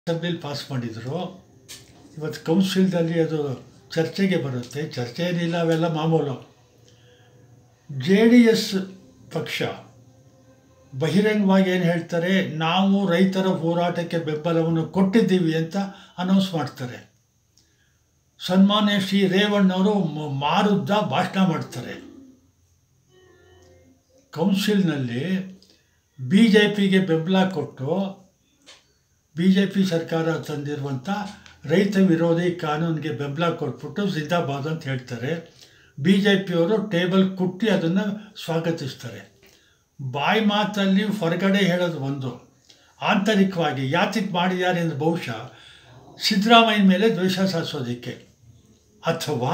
ಅಸೆಂಬ್ಲಿಲಿ pass ಮಾಡಿದರು. ಇವತ್ತು ಕೌನ್ಸಿಲ್ದಲ್ಲಿ ಅದು ಚರ್ಚೆಗೆ ಬರುತ್ತೆ. ಚರ್ಚೆ ಏನಿಲ್ಲ, ಅವೆಲ್ಲ ಮಾಮೂಲು. JDS ಪಕ್ಷ ಬಹಿರಂಗವಾಗಿ ಏನು ಹೇಳ್ತಾರೆ, ನಾವು ರೈತರ ಹೋರಾಟಕ್ಕೆ ಬೆಂಬಲವನ್ನು ಕೊಟ್ಟಿದ್ದೀವಿ ಅಂತ ಅನೌನ್ಸ್ ಮಾಡ್ತಾರೆ. ಸನ್ಮಾನ್ಯ ಶ್ರೀ ರೇವಣ್ಣವರು ಮಾರುದ್ದ ಭಾಷಣ ಮಾಡ್ತಾರೆ. ಕೌನ್ಸಿಲ್ನಲ್ಲಿ BJPಗೆ ಬೆಂಬಲ ಕೊಟ್ಟು BJP ಸರ್ಕಾರ ತಂದಿರುವಂಥ ರೈತ ವಿರೋಧಿ ಕಾನೂನಿಗೆ ಬೆಂಬಲ ಕೊಟ್ಬಿಟ್ಟು ಜಿಂದಾಬಾದ್ ಅಂತ ಹೇಳ್ತಾರೆ. BJPಯವರು ಟೇಬಲ್ ಕುಟ್ಟಿ ಅದನ್ನು ಸ್ವಾಗತಿಸ್ತಾರೆ. ಬಾಯಿ ಮಾತಲ್ಲಿ ಹೊರಗಡೆ ಹೇಳೋದು ಒಂದು, ಆಂತರಿಕವಾಗಿ ಯಾತಕ್ಕೆ ಮಾಡಿದ್ದಾರೆ ಎಂದು ಬಹುಶಃ ಸಿದ್ದರಾಮಯ್ಯನ ಮೇಲೆ ದ್ವೇಷ ಸಾಧಿಸೋದಕ್ಕೆ, ಅಥವಾ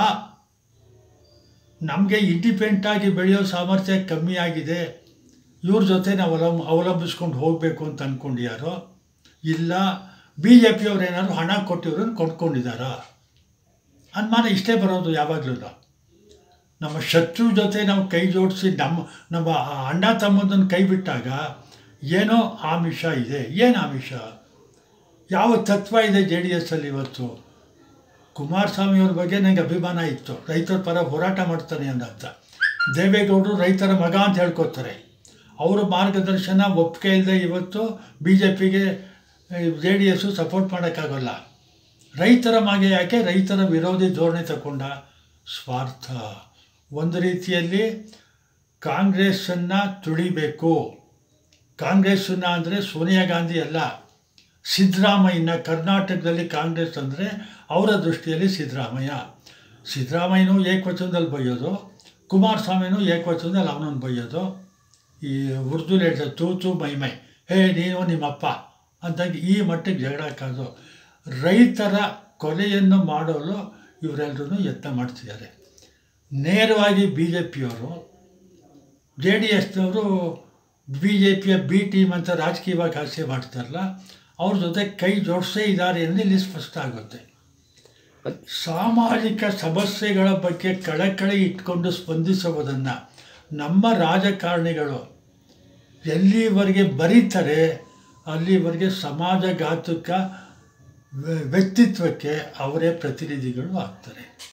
ನಮಗೆ ಇಂಡಿಪೆಂಡೆಂಟಾಗಿ ಬೆಳೆಯೋ ಸಾಮರ್ಥ್ಯ ಕಮ್ಮಿ ಆಗಿದೆ, ಇವ್ರ ಜೊತೆ ನಾವು ಅವಲಂಬಿಸ್ಕೊಂಡು ಹೋಗಬೇಕು ಅಂತ ಅಂದ್ಕೊಂಡಿದ್ದಾರೋ, ಇಲ್ಲ BJPಯವ್ರು ಏನಾದ್ರು ಹಣ ಕೊಟ್ಟಿವ್ರನ್ನ ಕೊಂಡ್ಕೊಂಡಿದ್ದಾರಾ ಅನುಮಾನ ಇಷ್ಟೇ ಬರೋದು. ಯಾವಾಗಲೂ ನಮ್ಮ ಶತ್ರು ಜೊತೆ ನಾವು ಕೈ ಜೋಡಿಸಿ ನಮ್ಮ ಅಣ್ಣ ತಮ್ಮದನ್ನು ಕೈ ಬಿಟ್ಟಾಗ ಏನೋ ಆಮಿಷ ಇದೆ. ಏನು ಆಮಿಷ? ಯಾವ ತತ್ವ ಇದೆ JDSಲ್ಲಿ? ಇವತ್ತು ಕುಮಾರಸ್ವಾಮಿಯವ್ರ ಬಗ್ಗೆ ನನಗೆ ಅಭಿಮಾನ ಇತ್ತು, ರೈತರ ಪರ ಹೋರಾಟ ಮಾಡ್ತಾನೆ ಅಂತ. ದೇವೇಗೌಡರು ರೈತರ ಮಗ ಅಂತ ಹೇಳ್ಕೊತಾರೆ. ಅವರ ಮಾರ್ಗದರ್ಶನ ಒಪ್ಪಿಗೆ ಇಲ್ಲದೆ ಇವತ್ತು BJPಗೆ JDS ಸಪೋರ್ಟ್ ಮಾಡೋಕ್ಕಾಗಲ್ಲ. ರೈತರ ಮಗೆ ಯಾಕೆ ರೈತರ ವಿರೋಧಿ ಧೋರಣೆ ತಗೊಂಡ? ಸ್ವಾರ್ಥ. ಒಂದು ರೀತಿಯಲ್ಲಿ ಕಾಂಗ್ರೆಸ್ಸನ್ನು ತುಳಿಬೇಕು. ಕಾಂಗ್ರೆಸ್ಸನ್ನು ಅಂದರೆ ಸೋನಿಯಾ ಗಾಂಧಿ ಅಲ್ಲ, ಸಿದ್ದರಾಮಯ್ಯನ. ಕರ್ನಾಟಕದಲ್ಲಿ ಕಾಂಗ್ರೆಸ್ ಅಂದರೆ ಅವರ ದೃಷ್ಟಿಯಲ್ಲಿ ಸಿದ್ದರಾಮಯ್ಯನೂ ಏಕವಚನದಲ್ಲಿ ಬೈಯೋದು, ಕುಮಾರಸ್ವಾಮಿನೂ ಏಕವಚನದಲ್ಲಿ ಅವನನ್ನು ಬೈಯೋದು. ಈ ಉರ್ದುಲಿ ಹೇಳ್ತಾರೆ ತೂತು ಮೈಮೈ, ಹೇ ನೀನು ನಿಮ್ಮಪ್ಪ ಅಂತಾಗಿ ಈ ಮಟ್ಟಿಗೆ ಜಗಳಕ್ಕಾದು. ರೈತರ ಕೊಲೆಯನ್ನು ಮಾಡಲು ಇವರೆಲ್ಲರೂ ಯತ್ನ ಮಾಡ್ತಿದ್ದಾರೆ. ನೇರವಾಗಿ BJPಯವರು, JDSನವರು BJPಯ B ಟೀಮ್ ಅಂತ ರಾಜಕೀಯವಾಗಿ ಹಾಸ್ಯ ಮಾಡ್ತಾರಲ್ಲ, ಅವ್ರ ಜೊತೆ ಕೈ ಜೋಡಿಸೇ ಇದ್ದಾರೆ ಎಂದು ಇಲ್ಲಿ ಸ್ಪಷ್ಟ ಆಗುತ್ತೆ. ಸಾಮಾಜಿಕ ಸಮಸ್ಯೆಗಳ ಬಗ್ಗೆ ಕಳಕಳಿ ಇಟ್ಕೊಂಡು ಸ್ಪಂದಿಸುವುದನ್ನು ನಮ್ಮ ರಾಜಕಾರಣಿಗಳು ಎಲ್ಲಿವರೆಗೆ ಬರೀತಾರೆ ಅಲ್ಲಿವರೆಗೆ ಸಮಾಜಘಾತುಕ ವ್ಯಕ್ತಿತ್ವಕ್ಕೆ ಅವರೇ ಪ್ರತಿನಿಧಿಗಳು ಆಗ್ತಾರೆ.